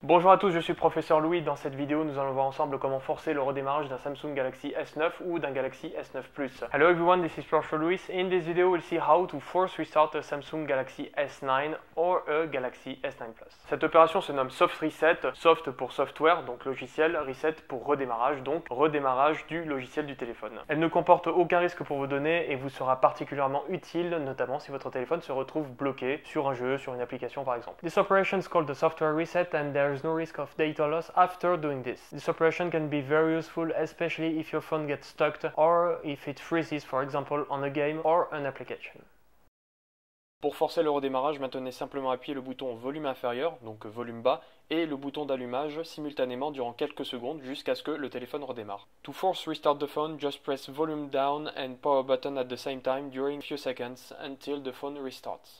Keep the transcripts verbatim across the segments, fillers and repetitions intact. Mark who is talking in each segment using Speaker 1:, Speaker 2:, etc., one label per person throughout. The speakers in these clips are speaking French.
Speaker 1: Bonjour à tous, je suis professeur Louis. Dans cette vidéo, nous allons voir ensemble comment forcer le redémarrage d'un Samsung Galaxy S neuf ou d'un Galaxy S neuf Plus. Hello everyone, this is Professor Louis. In this video, we'll see how to force restart a Samsung Galaxy S nine or a Galaxy S nine Plus. Cette opération se nomme Soft Reset, soft pour software, donc logiciel, reset pour redémarrage, donc redémarrage du logiciel du téléphone. Elle ne comporte aucun risque pour vos données et vous sera particulièrement utile, notamment si votre téléphone se retrouve bloqué sur un jeu, sur une application par exemple. This operation is called the software reset and there is no risk of data loss after doing this. This operation can be very useful, especially if your phone gets stuck or if it freezes, for example, on a game or an application. Pour forcer le redémarrage, maintenez simplement appuyé le bouton volume inférieur, donc volume bas, et le bouton d'allumage simultanément durant quelques secondes jusqu'à ce que le téléphone redémarre. To force restart the phone, just press volume down and power button at the same time during a few seconds until the phone restarts.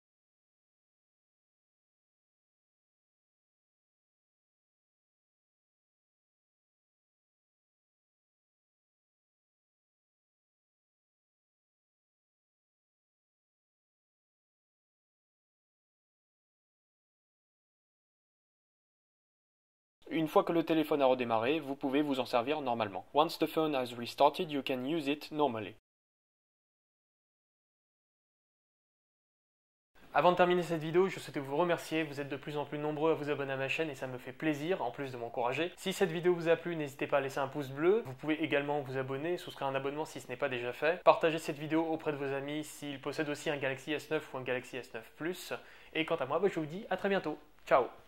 Speaker 1: Une fois que le téléphone a redémarré, vous pouvez vous en servir normalement. Once the phone has restarted, you can use it normally. Avant de terminer cette vidéo, je souhaitais vous remercier. Vous êtes de plus en plus nombreux à vous abonner à ma chaîne et ça me fait plaisir, en plus de m'encourager. Si cette vidéo vous a plu, n'hésitez pas à laisser un pouce bleu. Vous pouvez également vous abonner, souscrire un abonnement si ce n'est pas déjà fait. Partagez cette vidéo auprès de vos amis s'ils possèdent aussi un Galaxy S neuf ou un Galaxy S neuf Plus. Et quant à moi, bah, je vous dis à très bientôt. Ciao!